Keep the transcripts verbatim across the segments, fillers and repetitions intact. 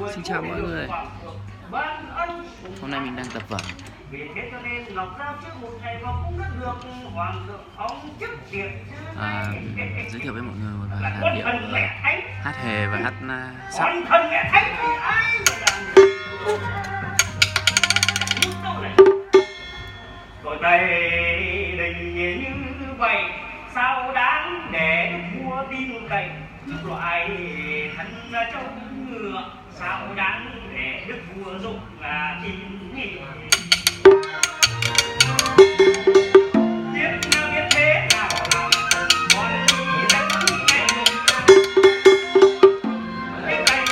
Xin chào mọi người. Hôm nay mình đang tập vở. À, giới thiệu với mọi người một vài làn điệu uh, hát hề và hát uh, sắp. Rồi đây đình như vậy sao đáng để mua tin cậy loại thân trông ngựa sao đáng để đức vua dục là tin nhỉ. Biết biết thế nào làm còn đi đánh nghe cái tay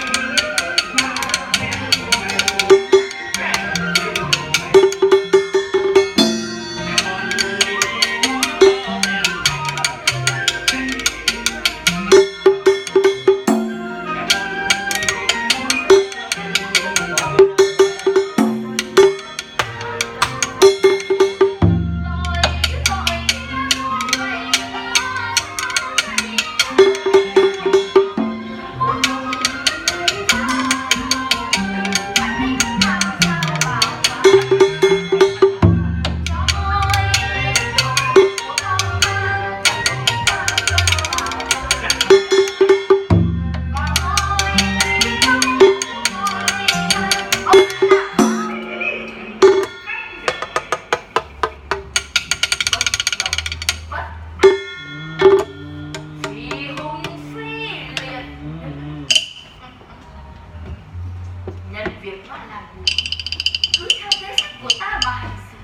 nhân việc nó làm gì cứ theo kế sách của ta mà hành xử.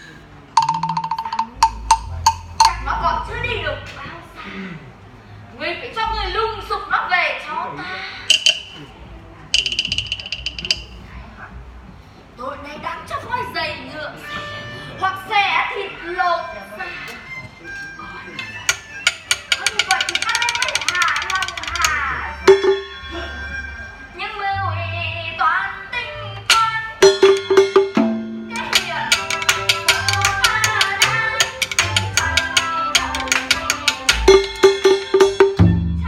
Chắc nó còn chưa đi được bao xa. Ngươi phải cho người lùng sục nó về cho ta. Tội này đáng cho voi giày ngựa hoặc xẻ thịt lột ra. Có như vậy thì ta mới hạ lòng hạ nhưng mưu ý toán tinh toán cái hiền của ta đang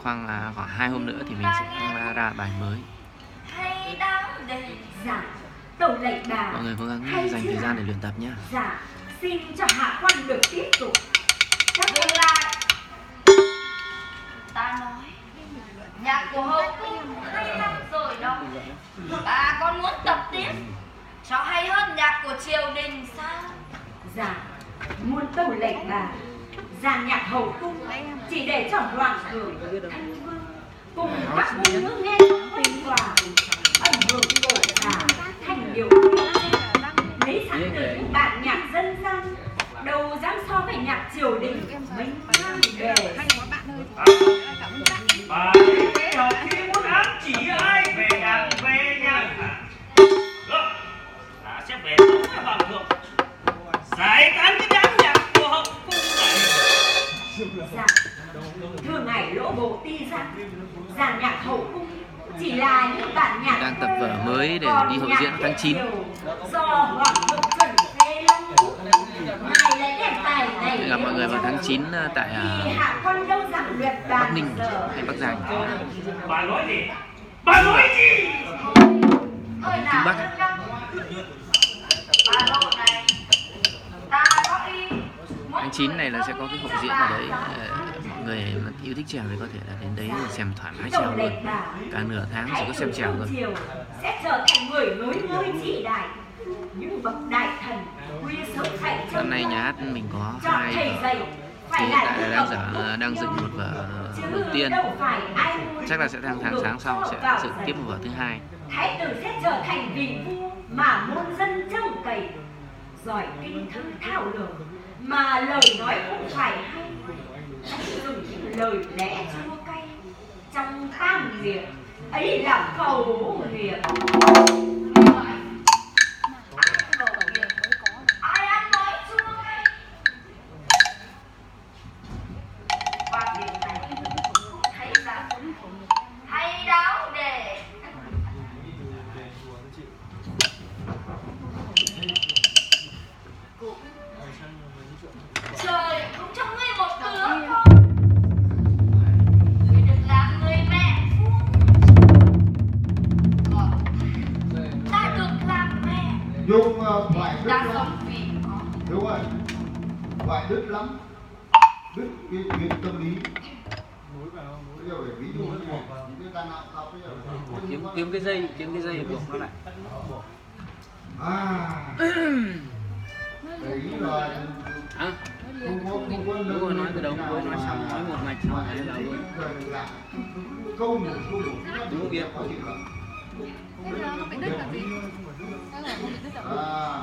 khoảng là khoảng hai hôm nữa thì mình sẽ ra bài mới. Hay đáng để dạ đầu lệnh bà. Mọi người cố gắng dành thời gian để luyện tập nhé. Dạ xin cho hạ quan được tiếp tục. Các dừng lại. Ta nói nhạc của hậu cung hay lắm rồi đó. Bà còn muốn tập tiếp cho hay hơn nhạc của triều đình sao? Dạ muôn tâu lệnh bà, dàn nhạc hậu cung chỉ để cho hoàng thượng thân vương cùng các cung nữ nghe tinh hòa ẩn hưởng cổ giả thành điều lấy sẵn từ những bản nhạc dân gian đâu dám so với nhạc triều đình mình mang về. Bà ấy học khi muốn ám chỉ ai về đàn về nhạc hả? Được, ta sẽ về tấu với hoàng thượng giải tán cái đám nhạc của hậu cung này. Dạ, thưa ngài lỗ bộ ti rằng dàn nhạc hậu cung chỉ là những bản nhạc Đang tập vở mới để đi hội diễn tháng chín. do hoàng thượng chuẩn phê long ngài lại đem tài này Hẹn gặp mọi người vào tháng chín tại thì hạ con đâu dám luyện Bắc đàn Ninh giờ. hay Bắc Giang. Bà nói gì? Bà nói gì? Thôi Phương nào Bắc. Trân Đăng, bà lộ này ta có ý muốn Tháng chín này là sẽ có cái hội diễn ở đấy. bà Ờ, mọi người mà yêu thích trèo thì có thể là đến đấy để xem thoải mái đầu trèo luôn. lệnh bà. Cả nửa tháng sẽ có Thái xem tử trèo rồi. Triều sẽ trở thành người nối ngôi trị đại, những bậc đại thần quy sớm phải Năm nay nhà hát mình có chọn hai thầy vở. dạy phải Thì hiện là tại những đang bậc dở đang dựng một vở chứ đầu tiên. đâu phải ai muốn Chắc là sẽ đang tháng được sáng sau cho sẽ vào dựng dạy. tiếp một vở thứ hai. Thái tử sẽ trở thành vị vua mà muôn dân trông cậy, giỏi kinh thư thao lược mà lời nói cũng phải hay, dùng những lời lẽ chua cay trong tam nghiệp ấy là cầu nghiệp. Ai ăn nói chua cay qua việc này thấy rằng hay đáo để trời cũng cho ngươi một đứa thôi. Ngươi được làm người mẹ còn ta được làm mẹ Dung uh, phải đứt ta lắm, sống vì con. đúng rồi, phải đứt lắm, đứt cái chuyện tâm lý. Bây giờ để ví dụ như này, những cái tai nạn sau bây giờ Kiếm kiếm cái dây, kiếm cái dây buộc nó lại. à đấy là À, không có không có đúng rồi, nói từ đầu cuối nói xong, nói một mạch xong rồi là luôn. câu một câu một Đúng không kia? có gì lắm. Thế nó không bị đứt là gì? Thế là không bị đứt là À,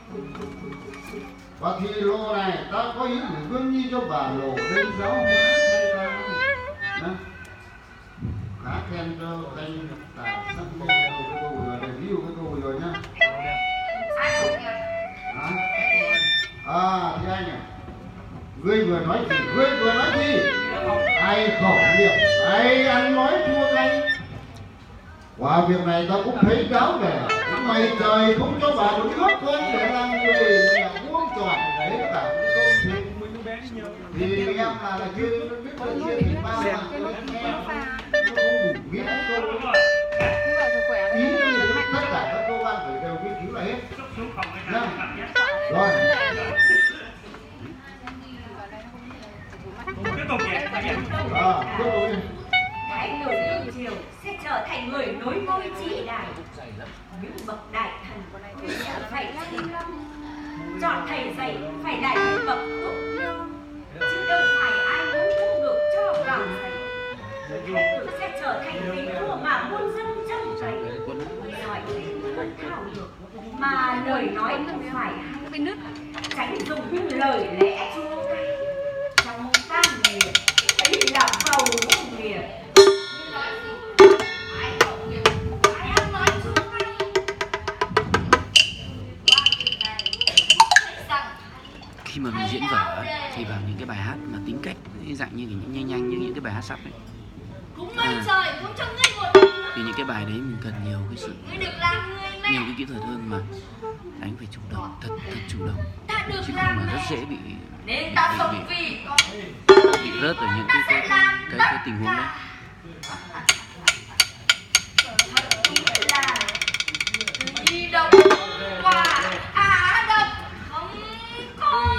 và thì lô này ta có ý gửi gương nhi cho bà lộ đây giáo hóa thay ta nhá, khá khen cho anh tài sắc môn cái câu vừa rồi, ví dụ cái câu vừa rồi nhá. Ai khẩu nghiệp Hả? À thì anh à, ngươi vừa nói gì, ngươi vừa nói gì, ai khẩu nghiệp, ai ăn nói chua cay. Qua việc này ta cũng thấy cáo về, mày trời không cho bà một nước con để làm người là vuông tròn đấy cả những câu chuyện. Thì em là là chưa biết câu chuyện thì bao mà tôi nghe nó không đủ nghĩa câu. như vậy thì khỏe Ý đấy. thì tất cả các câu văn phải đều nghiên cứu là hết. Xuống phòng cái Nhá. thằng nhé. Rồi. Tiếp tục nhé. À, tiếp tục đi. Thái tử đương triều sẽ trở thành người nối ngôi trị đại, những bậc đại thần quy sớm phải thanh long chọn thầy dạy phải là những bậc ước lương chứ đâu phải ai muốn cũng được cho vào dạy. Thái tử sẽ trở thành vị vua mà muôn dân trông cậy, giỏi kinh thuật thảo lược mà lời nói cũng phải hay, Bị nứt. tránh dùng những lời lẽ chua cay trong tam nghiệp ấy là cầu nghiệp. Ai khẩu nghiệp, ai ăn nói chua cay. Qua việc này thấy rằng Khi mà mình diễn vở ấy, thì vào những cái bài hát mà tính cách dạng như những nhanh nhanh như những cái bài hát sắp ấy, cũng mây À. trời không cho ngươi một thì những cái bài đấy mình cần nhiều cái sự ngươi được làm người mẹ. nhiều cái kỹ thuật hơn, mà đánh phải chủ động, thật thật chủ động, Ta được chứ không làm mà rất mẹ dễ bị nên bị, ta bị, sống bị, vì con. bị rớt ở những cái cái, cái, cái, cái tình huống đấy. là đi đâu quả á độc không có.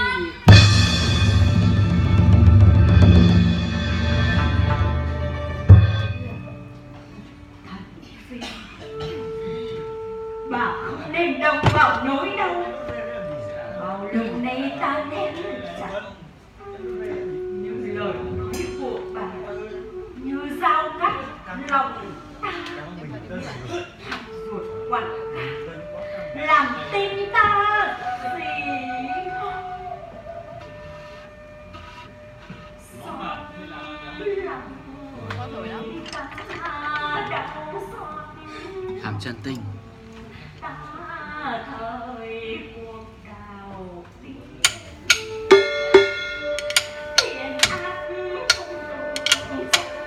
Bà không nên động vào nỗi đau bao lâu nay ta nén chặt, những lời nói của bà như dao cắt lòng ta, thắt ruột quặn cả làm tim ta gì xót lòng Có tuổi lắm. ta đau xót Khám chân tinh. ta thời cuộc đào đi thiện ác không cùng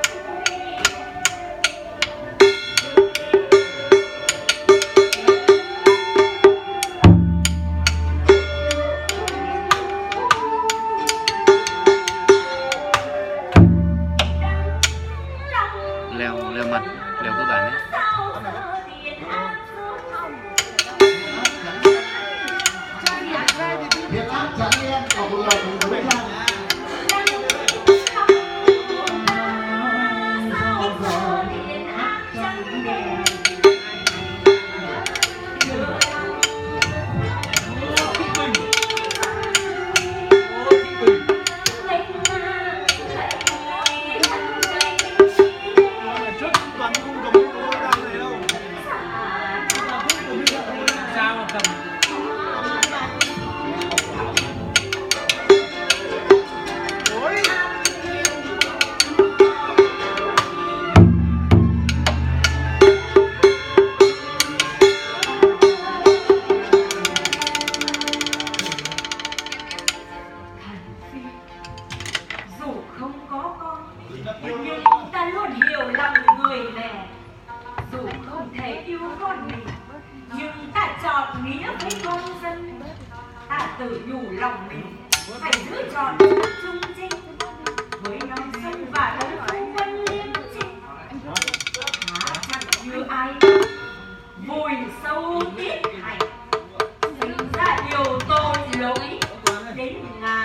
Leo leo mặt, leo cơ bản đấy. sao giờ thiện ác không Việt Nam chẳng em ở một lời cùng với nhau. sao giờ thiện ác chẳng đen Sao mà cầm dù không có con nhưng ta luôn hiểu lòng người mẹ, dù không thể yêu con mình nhưng ta chọn nghĩa với con dân, ta tự nhủ lòng mình phải giữ trọn trung trinh với non sông và đất không quân liêm trinh, há chẳng như ai vùi sâu tiết hành sinh ra điều tội lỗi đến ngàn.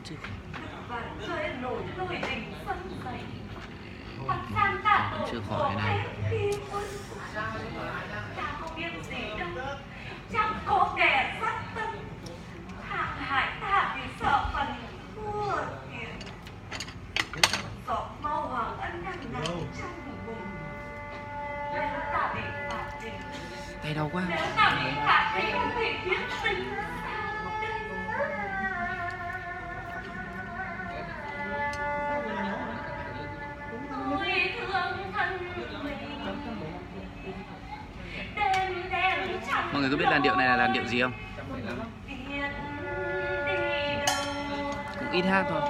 chưa và chơi nổi lôi đình sân dày mặt sang cả vẫn chưa khỏi cái này. cha không biết gì đâu, chẳng có kẻ sát tâm hạng hải ta vì sợ phần thua tiền, giọt mau hoàng ân nặng nặng trong vùng. Nếu ta bị phạt tình, Tay đau quá. nếu ta bị phạt tình thì biết tình sao đây. Tôi thương thân mình, đêm đêm chẳng Mọi người có biết làn điệu này là làn điệu gì không? biết đi đâu. Cũng ít hát thôi.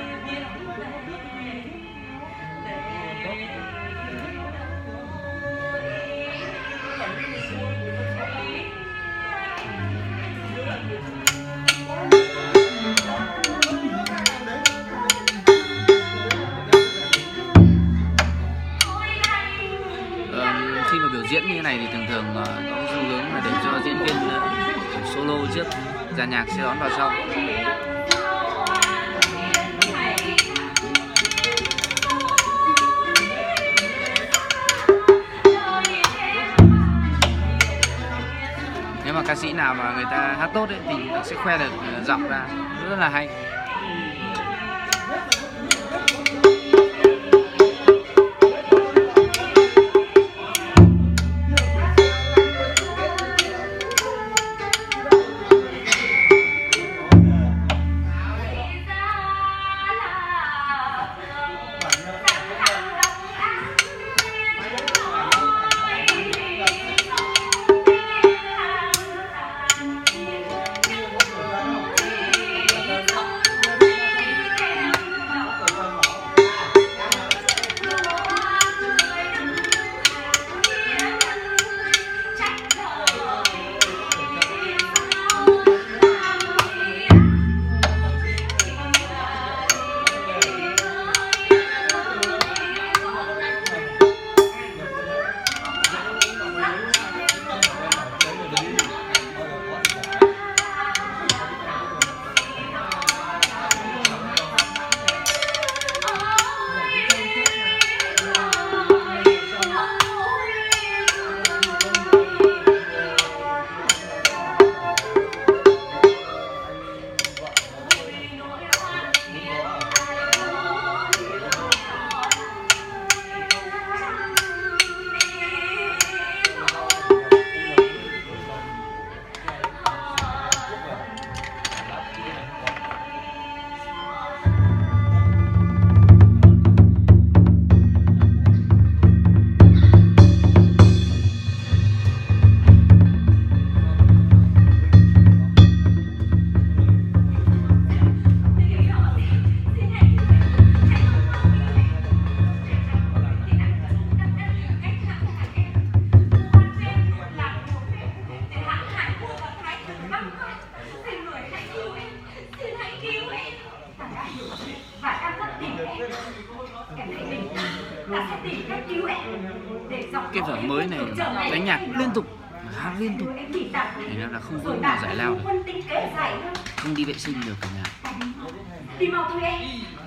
Ờ, khi mà biểu diễn như thế này thì thường thường ờ, có xu hướng là để cho diễn viên uh, solo trước, dàn nhạc sẽ đón vào sau. Nếu mà ca sĩ nào mà người ta hát tốt ấy, thì sẽ khoe được giọng ra rất là hay. Cái vở mới này đánh nhạc liên tục, hát liên tục, thành ra là không có nào giải lao được, không đi vệ sinh được cả nhà. Đi mau thôi em.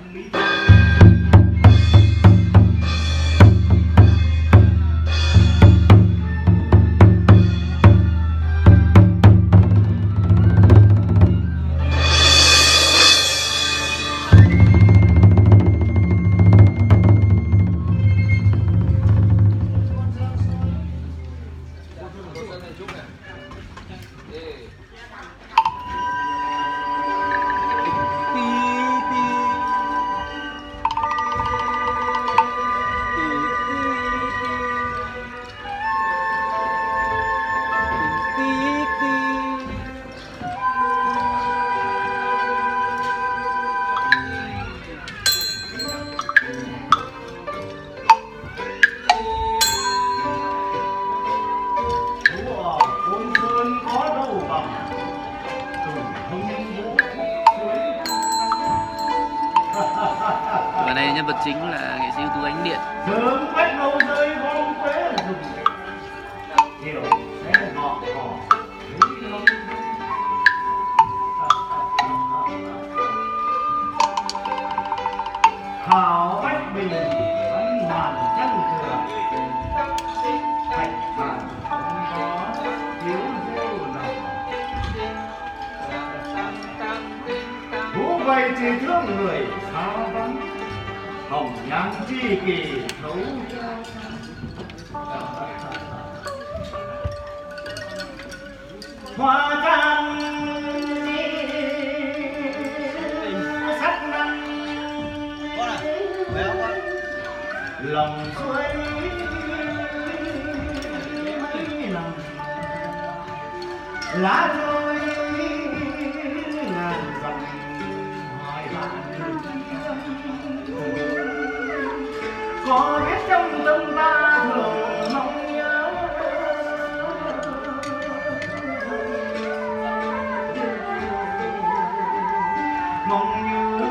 Và đây nhân vật chính là nghệ sĩ ưu tú Ánh Điện. Sớm quét lâu rơi bom quế rừng chiều sẽ ngọ ngọ đời chỉ thương người xa vắng, hồng nhan chi kỳ thấu trao. Hoa can sắc năm lòng suối mấy lòng lá trôi ngàn dặm hỏi bạn có biết trong tâm ta thường mong nhớ mong nhớ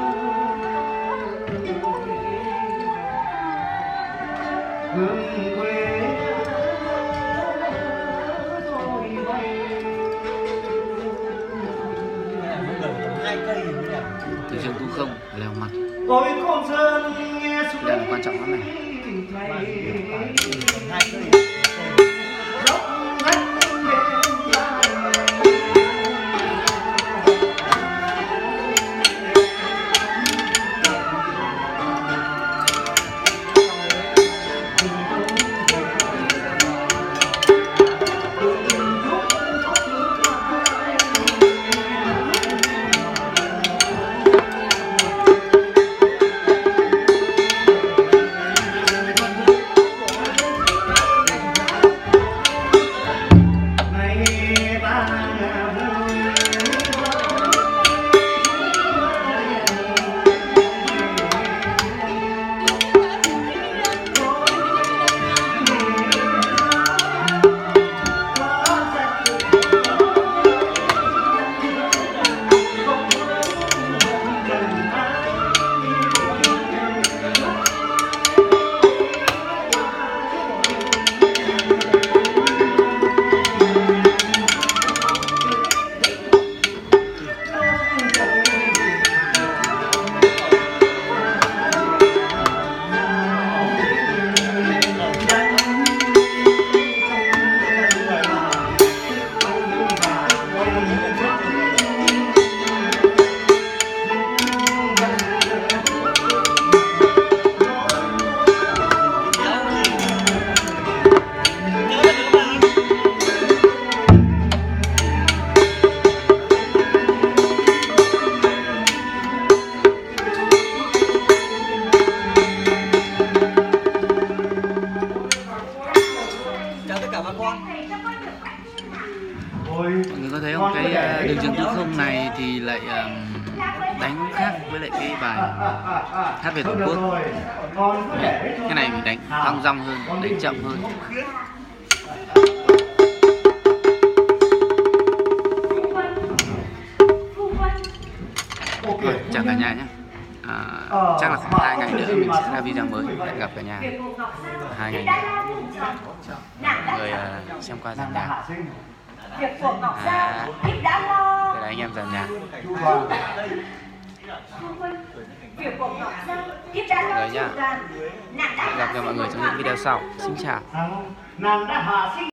hương quê tôi bay. Từ trường tu không lèo mặt Ôi con sơn nghe đây là quan trọng lắm này. Mọi người có thấy không, cái đường trường tư không này thì lại um, đánh khác với lại cái bài hát về Tổ quốc. Cái này mình đánh thong dong hơn, đánh chậm hơn. Rồi, chào cả nhà nhé. À, chắc là khoảng hai ngày nữa mình sẽ ra video mới. Hẹn gặp cả nhà hai ngày nữa. Mọi người uh, xem qua giàn nhạc. Việc của Ngọc Giao Thiếp đã lo. Đây là anh em giàn nhạc. Việc của Ngọc Giao Thiếp đã lo. Rồi nhá. Hẹn gặp mọi người trong những video sau. Xin chào.